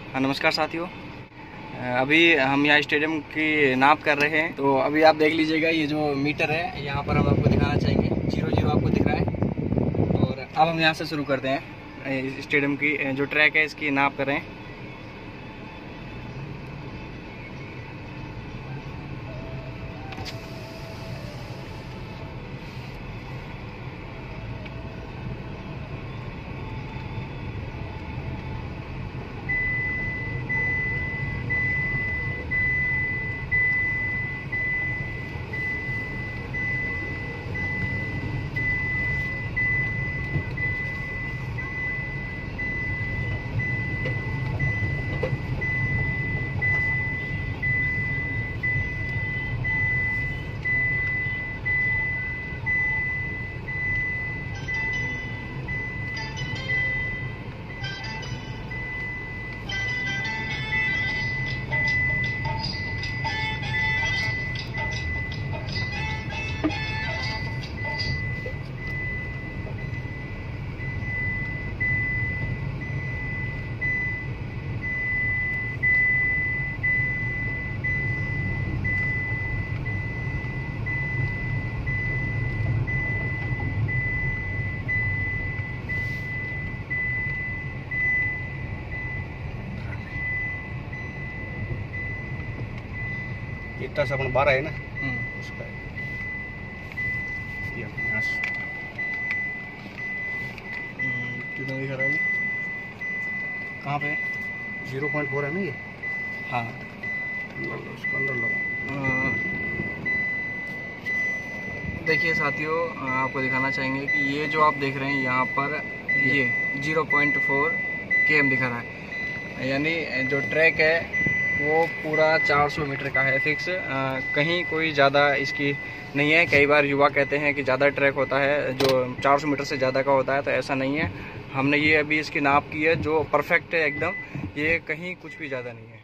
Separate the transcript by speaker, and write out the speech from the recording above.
Speaker 1: हाँ नमस्कार साथियों। अभी हम यहाँ स्टेडियम की नाप कर रहे हैं। तो अभी आप देख लीजिएगा, ये जो मीटर है यहाँ पर हम आपको दिखाना चाहेंगे 0-0 आपको दिख रहा है। और अब हम यहाँ से शुरू करते हैं स्टेडियम की जो ट्रैक है इसकी नाप कर रहे हैं।
Speaker 2: इतना सा अपन 12 है ना उसका
Speaker 1: कितना दिखा रहा है? कहाँ पे?
Speaker 2: 0.4 है ना ये।
Speaker 1: हाँ
Speaker 2: उसको अंदर लगाओ।
Speaker 1: देखिए साथियों, आपको दिखाना चाहेंगे कि ये जो आप देख रहे हैं यहाँ पर ये 0.4 km दिखा रहा है। यानी जो ट्रैक है वो पूरा 400 मीटर का है फिक्स। कहीं कोई ज़्यादा इसकी नहीं है। कई बार युवा कहते हैं कि ज़्यादा ट्रैक होता है जो 400 मीटर से ज़्यादा का होता है, तो ऐसा नहीं है। हमने ये अभी इसकी नाप की है जो परफेक्ट है एकदम। ये कहीं कुछ भी ज़्यादा नहीं है।